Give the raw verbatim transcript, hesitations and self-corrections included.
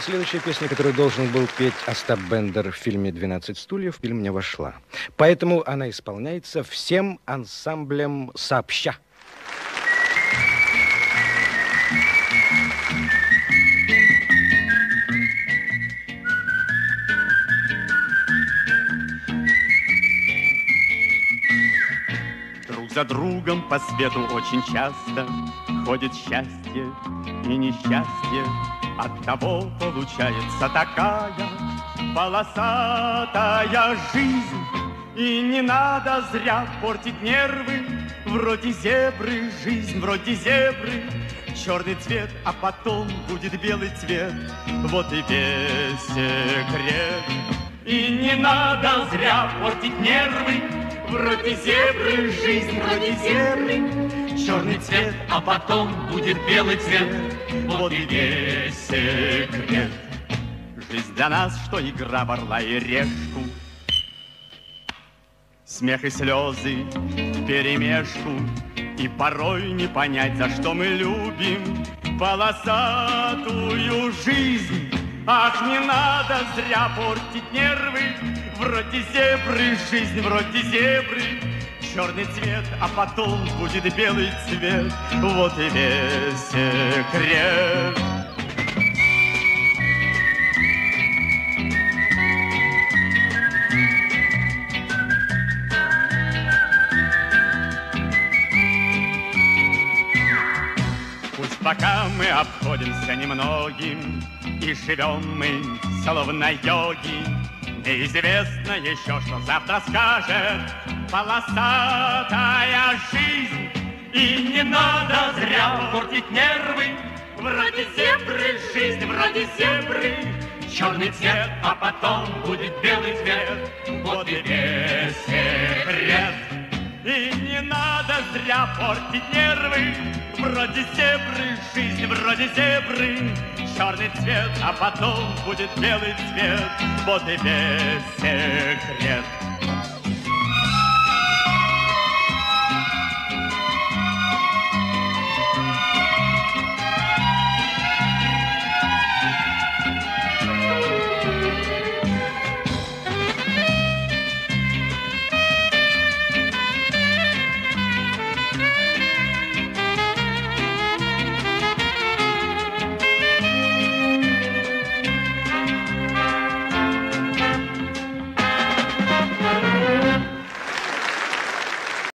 Следующая песня, которую должен был петь Остап Бендер в фильме «двенадцать стульев», в фильм не вошла. Поэтому она исполняется всем ансамблем сообща. Друг за другом по свету очень часто ходит счастье и несчастье. Оттого получается такая полосатая жизнь. И не надо зря портить нервы. Вроде зебры, жизнь вроде зебры. Черный цвет, а потом будет белый цвет. Вот и весь секрет. И не надо зря портить нервы. Вроде зебры, жизнь вроде зебры. Черный цвет, а потом будет белый цвет. Вот и весь секрет. Жизнь для нас, что игра в орла и решку. Смех и слезы вперемешку. И порой не понять, за что мы любим полосатую жизнь. Ах, не надо зря портить нервы. Вроде зебры, жизнь вроде зебры. Черный цвет, а потом будет белый цвет. Вот и весь секрет. Пусть пока мы обходимся немногим и живем мы словно йоги, неизвестно еще, что завтра скажет полосатая жизнь. И не надо зря портить нервы. Вроде зебры, жизнь вроде зебры. Черный цвет, а потом будет белый цвет. Вот и весь секрет. И не надо зря портить нервы. Вроде зебры, жизнь вроде зебры. Черный цвет, а потом будет белый цвет. Вот и весь секрет.